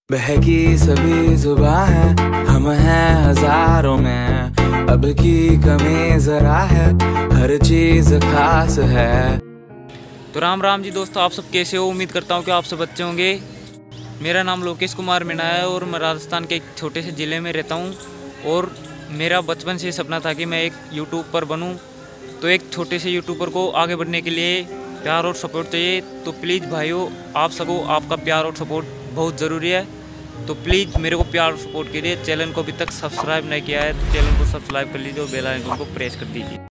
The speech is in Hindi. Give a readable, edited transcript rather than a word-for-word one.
बहकी सभी जुबां है, हम हैं हजारों में, अब की कमी जरा है, हर चीज खास है। तो राम राम जी दोस्तों, आप सब कैसे हो? उम्मीद करता हूँ कि आप सब अच्छे होंगे। मेरा नाम लोकेश कुमार मीणा है और मैं राजस्थान के एक छोटे से ज़िले में रहता हूँ। और मेरा बचपन से सपना था कि मैं एक यूट्यूबर बनूँ। तो एक छोटे से यूट्यूबर को आगे बढ़ने के लिए प्यार और सपोर्ट चाहिए। तो प्लीज़ भाइयों, आप सबको आपका प्यार और सपोर्ट बहुत ज़रूरी है। तो प्लीज़ मेरे को प्यार और सपोर्ट कीजिए। चैनल को अभी तक सब्सक्राइब नहीं किया है तो चैनल को सब्सक्राइब कर लीजिए और बेल आइकन को प्रेस कर दीजिए।